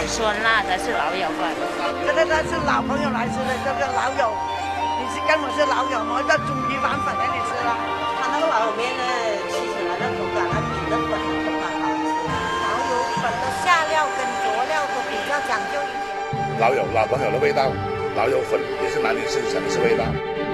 酸辣的是老友粉。 这个是老朋友来吃的，这个老友，你是跟我是老友吗？这煮鱼丸粉给你吃了。 它那个老友面呢，吃起来的口感，它煮的粉的口感好吃。老友粉的下料跟佐料都比较讲究一点。 老朋友的味道，老友粉也是南宁市城市味道。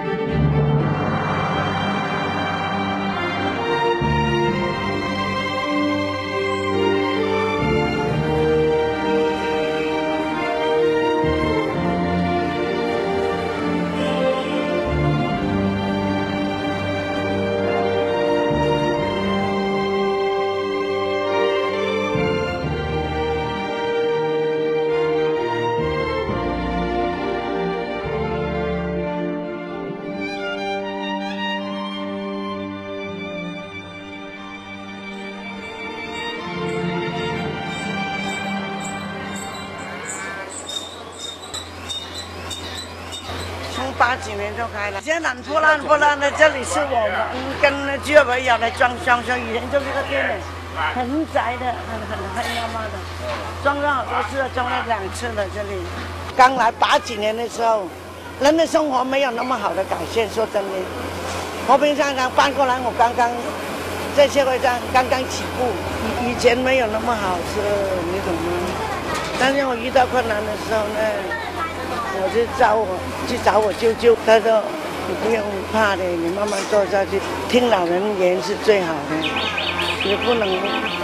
从80年就开了，现在破烂的，这里是我们跟居委会要来装修，以前就是个店的，很窄的，很黑麻麻的，装了好多次了，装了2次了这里。刚来80年的时候，人的生活没有那么好的改善，说真的，和平商场搬过来，我刚刚在社会上刚刚起步，以前没有那么好吃，你懂吗？但是我遇到困难的时候呢。我去找我舅舅，他说你不用怕的，你慢慢做下去，听老人言是最好的，你不能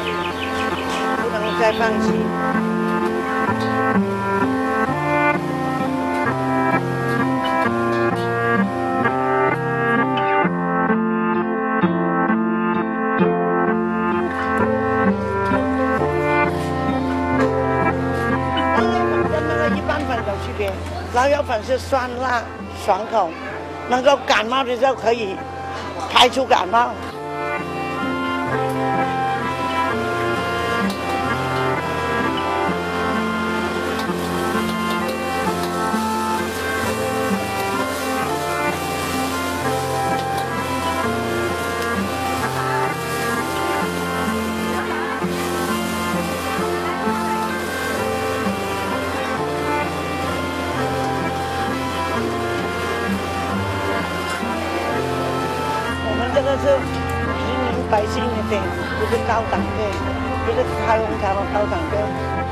再放弃。老友粉是酸辣爽口，能够感冒的时候可以排除感冒。这个是平民百姓的店，不是高档店，不是开红茶的高档店。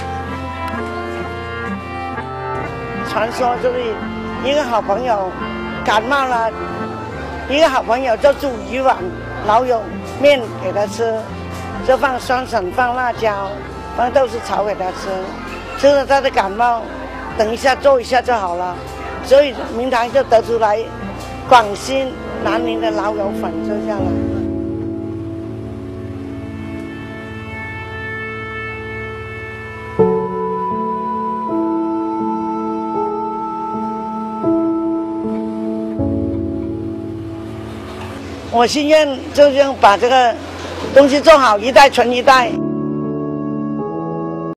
传说就是一个好朋友感冒了，一个好朋友就煮一碗老友面给他吃，就放酸笋、放辣椒、放豆豉炒给他吃，吃了他的感冒，等一下做一下就好了。所以名堂就得出来，广西南宁的老友粉就这样了。我心愿就这样把这个东西做好，一代传一代。